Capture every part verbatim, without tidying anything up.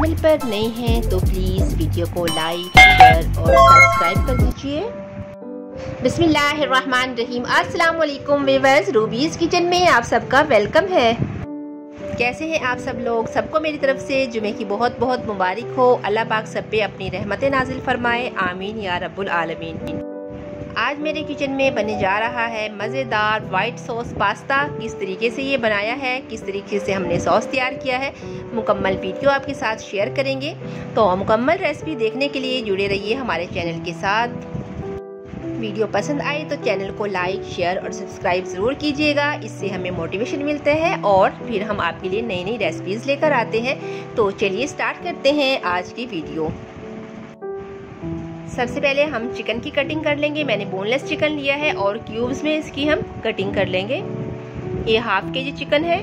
Channel पर नए हैं तो प्लीज़ वीडियो को लाइक शेयर और सब्सक्राइब कर दीजिए। बिस्मिल्लाहिर्रहमानिर्रहीम। अस्सलाम वालेकुम व्यूअर्स, रूबीज़ किचन में आप सबका वेलकम है। कैसे हैं आप सब लोग? सबको मेरी तरफ से जुमे की बहुत बहुत मुबारक हो। अल्लाह पाक सब पे अपनी रहमतें नाजिल फरमाए, आमीन या रब्बुल आलमीन। आज मेरे किचन में बनने जा रहा है मज़ेदार वाइट सॉस पास्ता। किस तरीके से ये बनाया है, किस तरीके से हमने सॉस तैयार किया है, मुकम्मल वीडियो आपके साथ शेयर करेंगे। तो मुकम्मल रेसिपी देखने के लिए जुड़े रहिए हमारे चैनल के साथ। वीडियो पसंद आए तो चैनल को लाइक शेयर और सब्सक्राइब ज़रूर कीजिएगा, इससे हमें मोटिवेशन मिलता है और फिर हम आपके लिए नई नई रेसिपीज़ लेकर आते हैं। तो चलिए स्टार्ट करते हैं आज की वीडियो। सबसे पहले हम चिकन की कटिंग कर लेंगे। मैंने बोनलेस चिकन लिया है और क्यूब्स में इसकी हम कटिंग कर लेंगे। ये हाफ के जी चिकन है।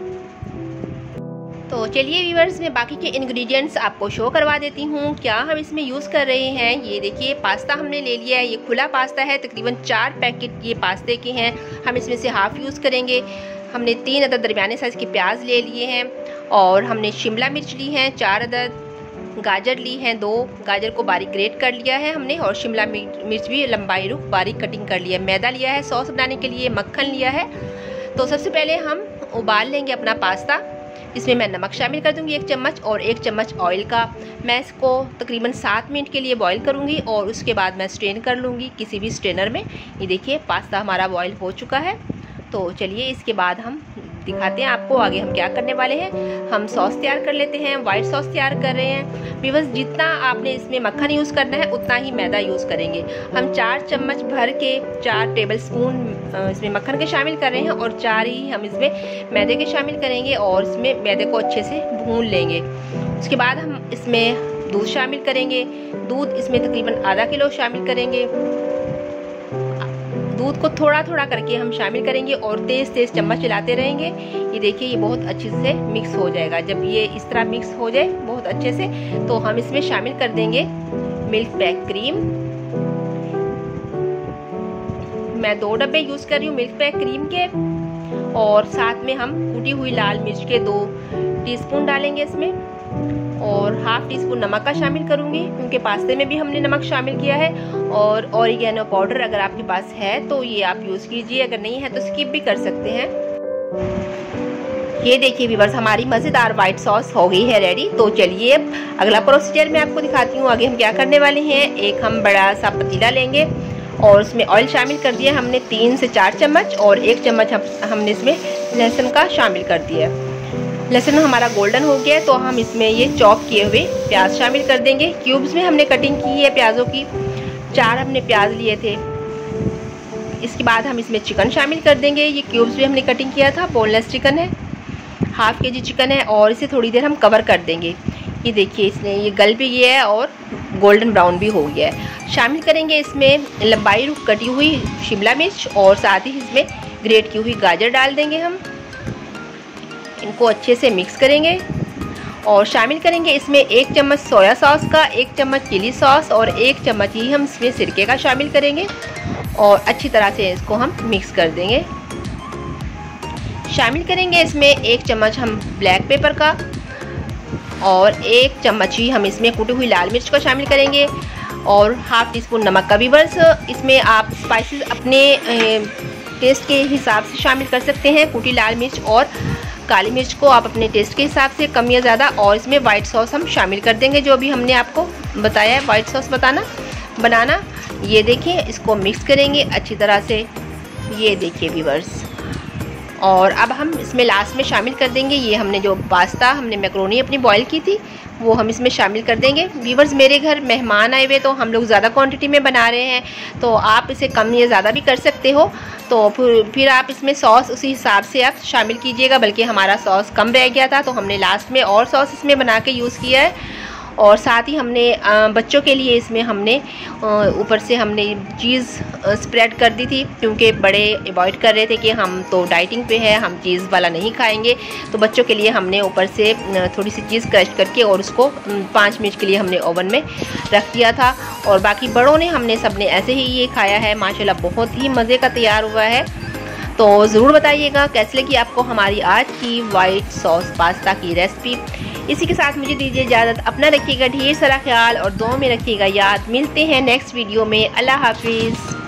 तो चलिए व्यूअर्स, मैं बाकी के इंग्रेडिएंट्स आपको शो करवा देती हूँ क्या हम इसमें यूज़ कर रहे हैं। ये देखिए, पास्ता हमने ले लिया है। ये खुला पास्ता है, तकरीबन चार पैकेट ये पास्ते के हैं। हम इसमें से हाफ यूज़ करेंगे। हमने तीन अदद दरमियाने साइज़ के प्याज ले लिए हैं और हमने शिमला मिर्च ली हैं चार अदद, गाजर ली हैं दो, गाजर को बारीक ग्रेट कर लिया है हमने, और शिमला मिर्च भी लंबाई रुख बारीक कटिंग कर लिया है। मैदा लिया है सॉस बनाने के लिए, मक्खन लिया है। तो सबसे पहले हम उबाल लेंगे अपना पास्ता। इसमें मैं नमक शामिल कर दूंगी एक चम्मच और एक चम्मच ऑयल का। मैं इसको तकरीबन सात मिनट के लिए बॉईल करूंगी और उसके बाद मैं स्ट्रेन कर लूँगी किसी भी स्ट्रेनर में। ये देखिए, पास्ता हमारा बॉईल हो चुका है। तो चलिए इसके बाद हम दिखाते हैं आपको आगे हम क्या करने वाले हैं। हम सॉस तैयार कर लेते हैं। वाइट सॉस तैयार कर रहे हैं। व्यूअर्स, जितना आपने इसमें मक्खन यूज़ करना है उतना ही मैदा यूज़ करेंगे। हम चार चम्मच भर के चार टेबल स्पून इसमें मक्खन के शामिल कर रहे हैं और चार ही हम इसमें मैदे के शामिल करेंगे और इसमें मैदे को अच्छे से भून लेंगे। उसके बाद हम इसमें दूध शामिल करेंगे। दूध इसमें तकरीबन आधा किलो शामिल करेंगे। दूध को थोड़ा थोड़ा करके हम शामिल करेंगे और तेज़ तेज़ चम्मच चलाते रहेंगे। ये देखिए, ये बहुत अच्छे से मिक्स हो जाएगा। जब ये इस तरह मिक्स हो जाए बहुत अच्छे से, तो हम इसमें शामिल कर देंगे मिल्क पैक क्रीम। मैं दो डब्बे यूज़ कर रही हूँ मिल्क पैक क्रीम के, और साथ में हम कुटी हुई लाल मिर्च के दो टीस्पून डालेंगे इसमें, और हाफ टी स्पून नमक का शामिल करूंगी क्योंकि पास्ते में भी हमने नमक शामिल किया है। और ऑरिगेनो पाउडर अगर आपके पास है तो ये आप यूज़ कीजिए, अगर नहीं है तो स्किप भी कर सकते हैं। ये देखिए व्यूअर्स, हमारी मज़ेदार वाइट सॉस हो गई है रेडी। तो चलिए अब अगला प्रोसीजर मैं आपको दिखाती हूँ आगे हम क्या करने वाले हैं। एक हम बड़ा सा पतीला लेंगे और उसमें ऑयल शामिल कर दिया हमने तीन से चार चम्मच, और एक चम्मच हम हमने इसमें लहसुन का शामिल कर दिया। लहसुन हमारा गोल्डन हो गया है तो हम इसमें ये चॉप किए हुए प्याज शामिल कर देंगे। क्यूब्स में हमने कटिंग की है प्याज़ों की, चार हमने प्याज लिए थे। इसके बाद हम इसमें चिकन शामिल कर देंगे। ये क्यूब्स में हमने कटिंग किया था, बोनलेस चिकन है, हाफ के जी चिकन है, और इसे थोड़ी देर हम कवर कर देंगे। ये देखिए, इसने ये गल भी गया है और गोल्डन ब्राउन भी हो गया है। शामिल करेंगे इसमें लंबाई रुख कटी हुई शिमला मिर्च और साथ ही इसमें ग्रेट की हुई गाजर डाल देंगे हम। इनको अच्छे से मिक्स करेंगे और शामिल करेंगे इसमें एक चम्मच सोया सॉस का, एक चम्मच चिली सॉस और एक चम्मच ही हम इसमें सिरके का शामिल करेंगे और अच्छी तरह से इसको हम मिक्स कर देंगे। शामिल करेंगे इसमें एक चम्मच हम ब्लैक पेपर का और एक चम्मच ही हम इसमें कुटी हुई लाल मिर्च का शामिल करेंगे और हाफ टी स्पून नमक का। व्यूअर्स, इसमें आप स्पाइसेस अपने टेस्ट के हिसाब से शामिल कर सकते हैं। कुटी लाल मिर्च और काली मिर्च को आप अपने टेस्ट के हिसाब से कम या ज़्यादा, और इसमें वाइट सॉस हम शामिल कर देंगे जो भी हमने आपको बताया है वाइट सॉस बताना बनाना। ये देखिए, इसको मिक्स करेंगे अच्छी तरह से। ये देखिए व्यूअर्स, और अब हम इसमें लास्ट में शामिल कर देंगे ये हमने जो पास्ता हमने मैक्रोनी अपनी बॉईल की थी वो हम इसमें शामिल कर देंगे। व्यूअर्स, मेरे घर मेहमान आए हुए तो हम लोग ज़्यादा क्वांटिटी में बना रहे हैं, तो आप इसे कम या ज़्यादा भी कर सकते हो। तो फिर फिर आप इसमें सॉस उसी हिसाब से आप शामिल कीजिएगा। बल्कि हमारा सॉस कम रह गया था तो हमने लास्ट में और सॉस इसमें बना के यूज़ किया है। और साथ ही हमने बच्चों के लिए इसमें हमने ऊपर से हमने चीज़ स्प्रेड कर दी थी क्योंकि बड़े अवॉइड कर रहे थे कि हम तो डाइटिंग पे है, हम चीज़ वाला नहीं खाएंगे। तो बच्चों के लिए हमने ऊपर से थोड़ी सी चीज़ क्रश करके और उसको पाँच मिनट के लिए हमने ओवन में रख दिया था। और बाकी बड़ों ने हमने सब ने ऐसे ही ये खाया है। माशाल्लाह बहुत ही मज़े का तैयार हुआ है। तो ज़रूर बताइएगा कैसे लगी आपको हमारी आज की वाइट सॉस पास्ता की रेसिपी। इसी के साथ मुझे दीजिए इजाज़त। अपना रखिएगा ढेर सारा ख्याल और दुआ में रखिएगा याद। मिलते हैं नेक्स्ट वीडियो में। अल्लाह हाफिज़।